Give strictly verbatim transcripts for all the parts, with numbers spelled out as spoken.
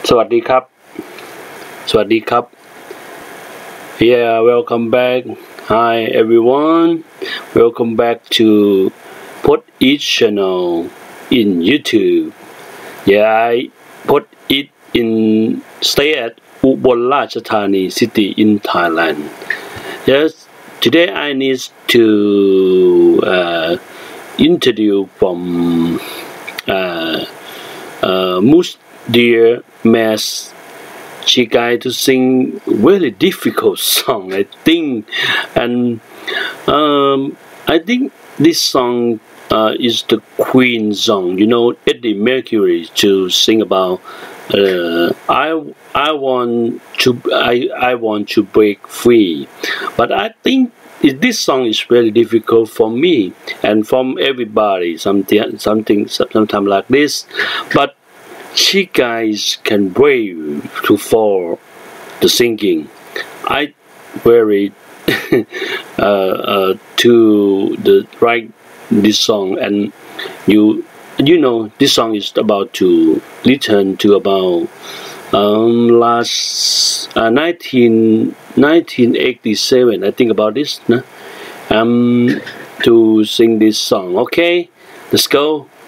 สวัสดีครับสวัสดีครับ Yeah, welcome back. Hi everyone. Welcome back to Put It channel in YouTube. Yeah, I put it in stay at Ubon Ratchathani city in Thailand. Yes, today I need to uh, interview from uh, uh, Mus Dear Mas Chigai to sing really difficult song, I think, and um, I think this song uh, is the Queen song. You know, Eddie Mercury to sing about. Uh, I I want to I I want to break free, but I think this song is very difficult for me and from everybody. Something something sometimes like this, but she guys can brave to fall the singing. I very uh, uh, to the write this song, and you you know this song is about to return to about um, last uh, nineteen, nineteen eighty-seven. I think about this. Nah? Um, to sing this song. Okay, let's go.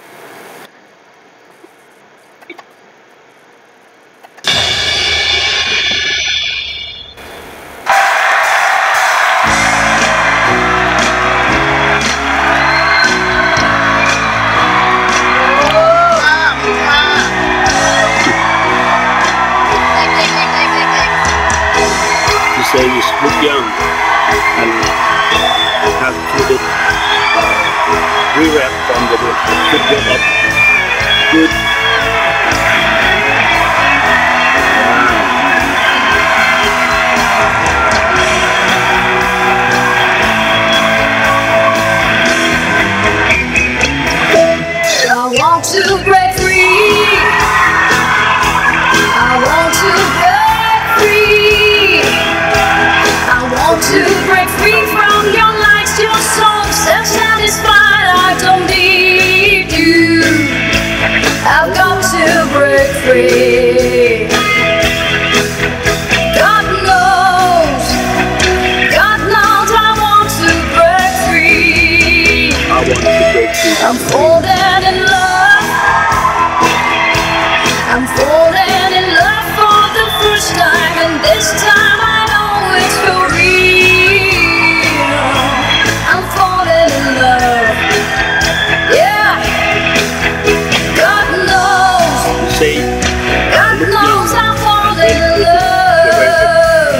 Say is good young and have to the re-rap from the good get up good I want to break free. I want to break free. I want to break free from your lies, your soul, self-satisfied. I don't need you. I've got to break free. God knows, God knows I want to break free. I want to break free. I'm falling in love. I'm falling in love for the first time, and this time I know it's for real. I'm falling in love. Yeah. God knows. Say God knows I'm falling in love.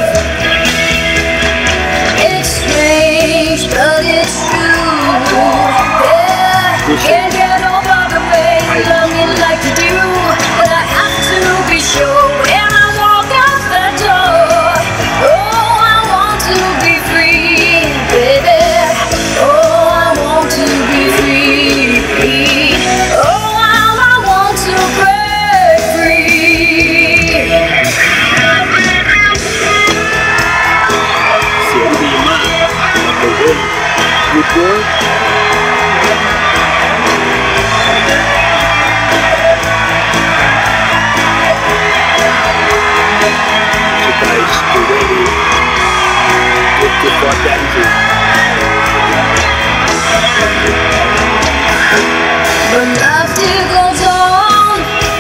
It's strange, but it's true. Yeah. Can't get over the way you love me like you do, but I have to be sure when I walk out the door. Oh, I want to be free, baby. Oh, I want to be free. Oh, how I want to break free. เสียงดีมากมาดูด้วย Good work. You guys do really good to for dancing. But love still goes on.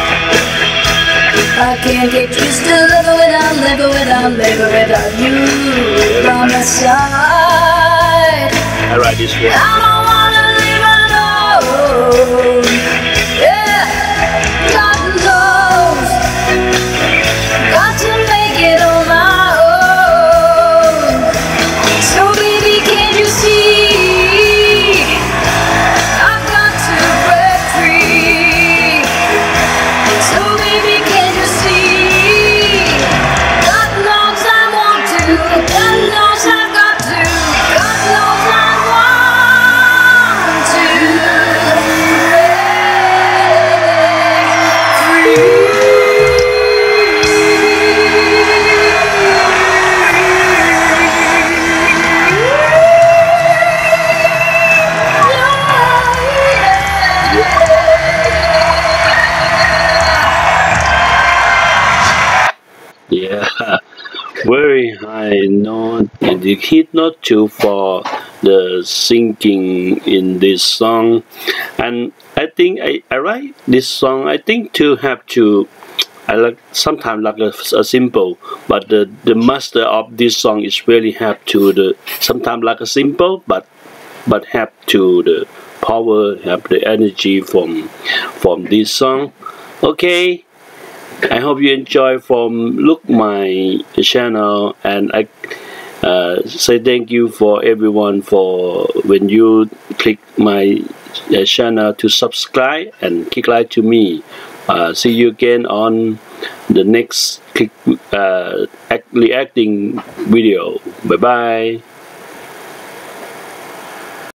I can't get used to living without, living without, living without you by my side. I write this one. I don't wanna live alone. Yeah, God knows. Got to make it on my own. So baby, can't you see? I've got to break free. So baby, can't you see? God knows I want to. God knows I've got to. God knows I want to break yeah, very high note. The hit note too for the singing in this song, and I think I, I write this song. I think to have to. I like sometimes like a, a simple, but the the master of this song is really have to the sometimes like a simple, but but have to the power, have the energy from from this song. Okay, I hope you enjoy from look my channel, and I uh, say thank you for everyone for when you click my uh, channel to subscribe and click like to me. Uh, see you again on the next click, uh, act, reacting video. Bye bye.